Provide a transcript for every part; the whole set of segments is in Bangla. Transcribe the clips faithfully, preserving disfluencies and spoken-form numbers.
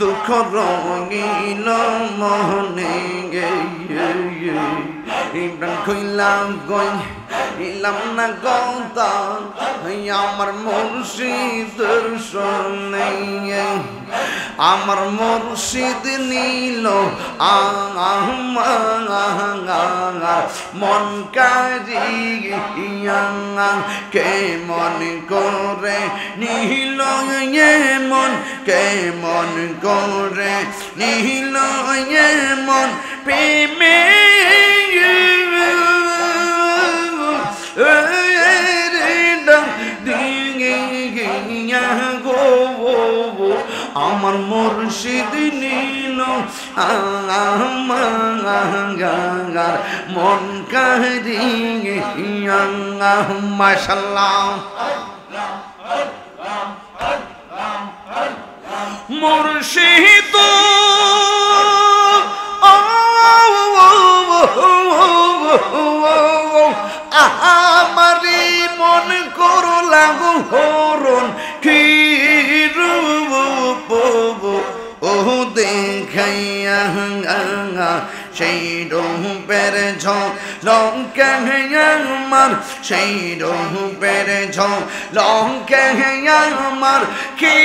দুঃখ রঙিল মনে গে ইমরান কইলাম গই ইলাম না গতা আমার মুর্শিদের সনে আমার মুর্শিদ নীল আমার মন কাজিয়া কে মন করে নীল মন কে মন করে নীল মন প্রেমে আমার মুর্শিদ নীল আমার মন কাহিয়া মাশাআল্লাহ মুর্শিদ আমারি মন করো লাগু হরণ কি রূপ ও দেখাইয়া সেই রূপের ঝলকে আমার সেই রূপের ঝলকে আমার কি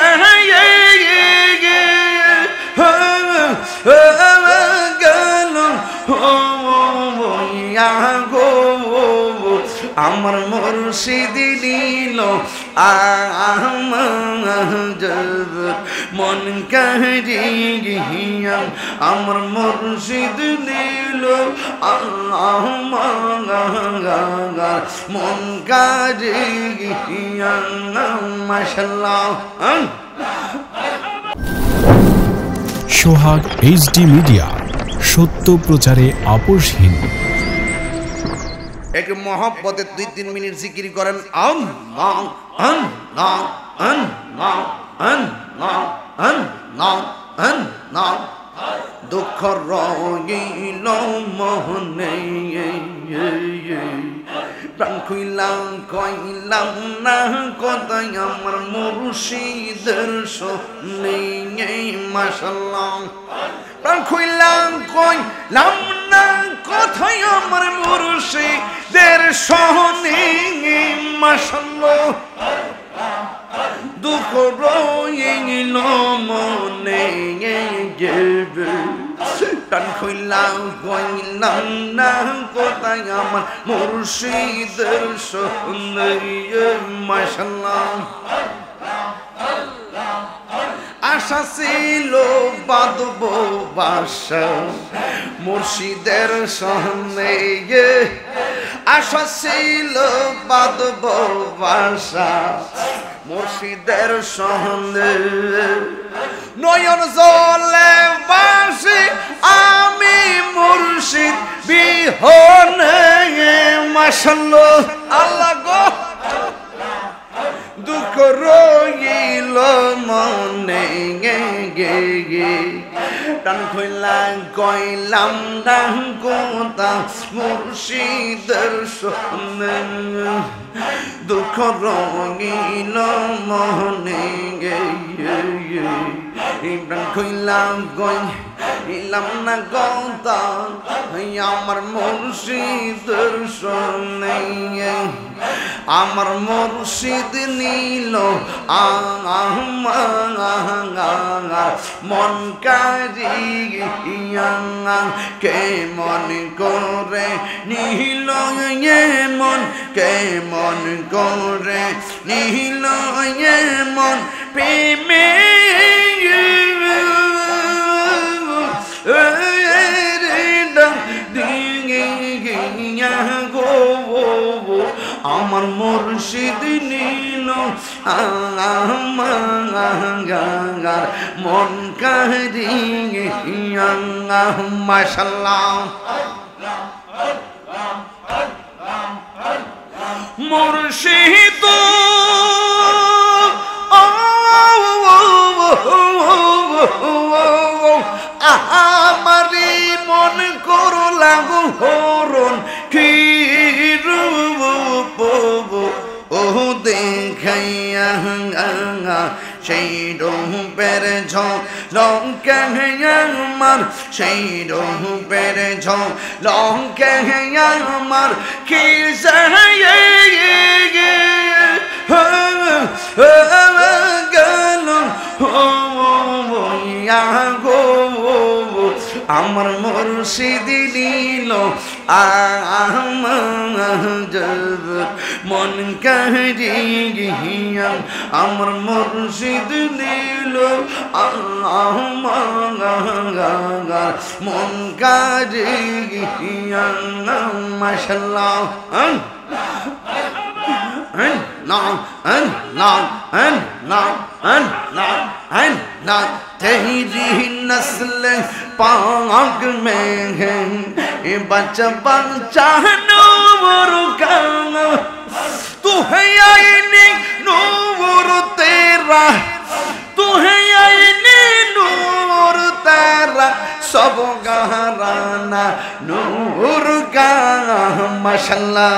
গেল গো আমার মুর্শিদ নীল মন কাহিয়া আমার মুর্শিদ নীল আমার মন কাহিয়া মাশাআল্লাহ সোহাগ এইচডি মিডিয়া সত্য প্রচারে আপোষহীন এক মহব্বতে দুই তিন মিনিট জিকির করেন আল্লাহ আল্লাহ আল্লাহ আল্লাহ আল্লাহ আল্লাহ দুঃখ রঙিল মনে প্রাণ খুইলাম কইলাম না কথাই আমার মুর্শিদের সনে মাশাআল্লাহ প্রাণ খুইলাম কইলাম না কথাই আমার মুর্শিদের সনে মাশাআল্লাহ দুঃখ রঙিল মনে টান খুইলাম কইলাম না কোথায় আমার মুর্শিদের সনে মাশাআল্লাহ আশা ছিল বাঁধব বাসা মুর্শিদের সনে আশা ছিল বাঁধব বাসা মুর্শিদের সনে নয়ন জলে বাসি আমি মুর্শিদ বিহনে মাশাআল্লাহ আল্লাহ গো দুঃখ রইল মনে গে গে টান খুইলাম কইলাম না কথা মুর্শিদের সনে দুঃখ রঙিল মনে গে ইমরান কইলাম কইলাম না কথা আমার মুর্শিদের সনে আমার মুর্শিদ নীল আমার মন কাজিয়া কে মন করে নীল মন কে মন করে নীল মন প্রেমে আমার মুর্শিদ নীল আমার মন কাহিয়া মাশাআল্লাহ মুর্শিদ আমারি মন করো লাগু হরণ কি রূপ ও দেখাইয়া সেই রূপ রূপের ঝলকে আমার সেই রূপের ঝলকে আমার কি গেল গো আমার মুর্শিদ নীল মন কাহিয়া আমার মুর্শিদ নীল মন কাহিয়া মাশাআল্লাহ Long and long and long and long and long तेरी नस्ल पाक में है ये बच्चा बच्चा नूर का तू है आईने नूर तेरा तू है आईने नूर तेरा सब घराना नूर का माशाल्लाह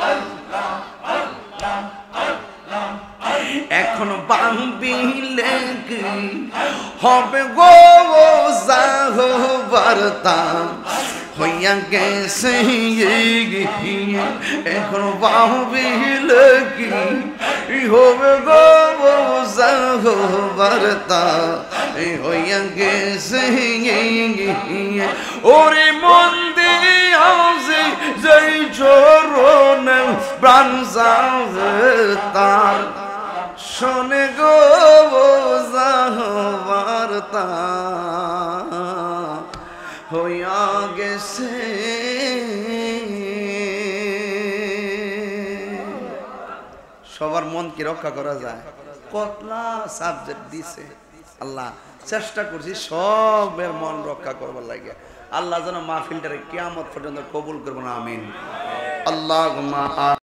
এখন বাম্বিলে কি হবে গো জাহবারতা হইয়া গেছে এখন বাম্বিলে কি হবে গো জাহবারতা হইয়া গেছে ওরে মন দিয়া যেই চরণে প্রাণ তার শোনে গো জাহবারতা হইয়া গেছে সবার মন কি রক্ষা করা যায় কতলা সাবজেক্ট দিছে আল্লাহ চেষ্টা করছি সবের মন রক্ষা করবার লাগে আল্লাহ যেন মাহফিলটারে কিয়ামত পর্যন্ত কবুল করবেন আমিন আল্লাহুম্মা